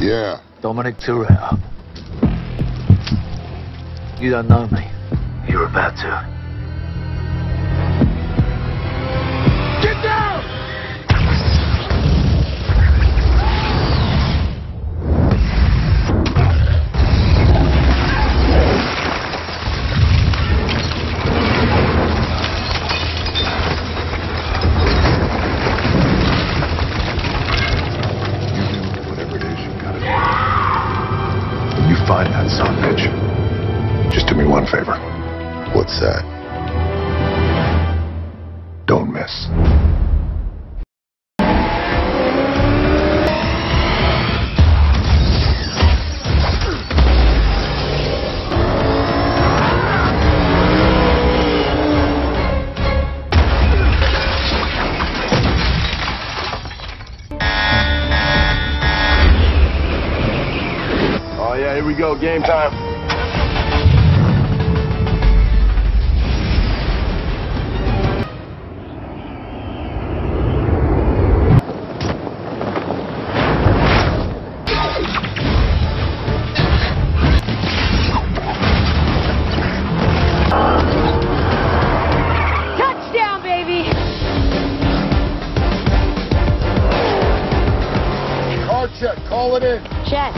Yeah. Dominic Toretto. You don't know me. You're about to. Get down! Find that son bitch. Just do me one favor. What's that? Don't miss. Yeah, here we go, game time. Touchdown, baby! Car check, call it in. Check.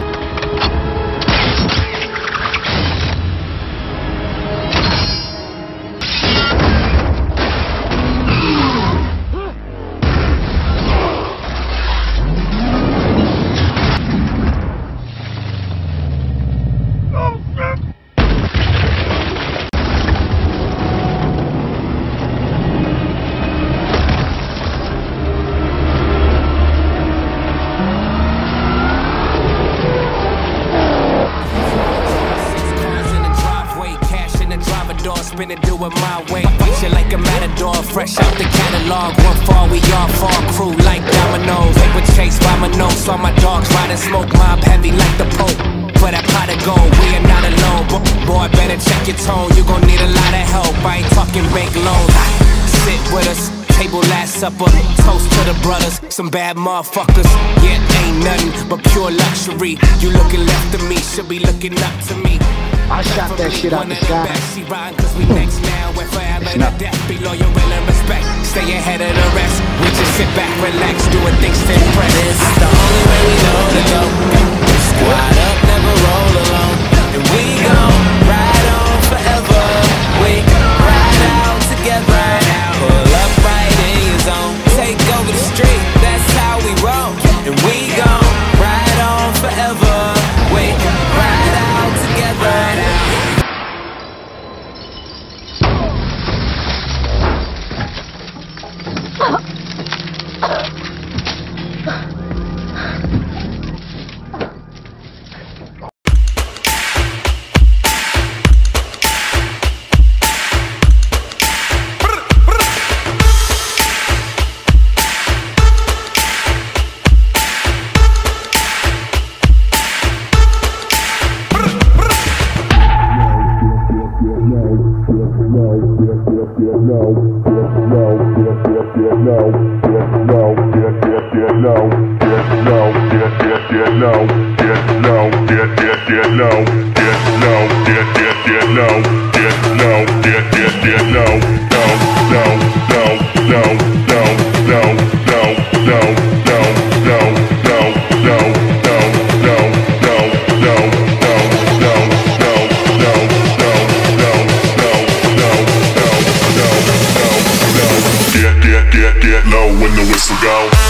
Spin it, do it my way. Beat you like a matador, fresh out the catalog. One fall, we all fall, crew like dominoes. Paper chase by my nose, all my dogs riding smoke. Mob heavy like the Pope. For that pot of gold, we are not alone. Boy, better check your tone, you gon' need a lot of help. I ain't talking bank loans. Sit with us, table last supper. Toast to the brothers, some bad motherfuckers. Yeah, ain't nothing but pure luxury. You looking left of me, should be looking up to me. I shot that shit out the sky. She riding cause we next now. We're forever to death. Be loyal, will, and respect. Stay ahead of the rest. We just sit back, relax, doing things to impress. This is the only way we know to go. Squad up, never roll alone. And we gon' ride on forever. We ride out together. Pull up right in your zone. Take over the street, that's how we roll. And we gon' ride on forever. We ride out together. Get low when the whistle go.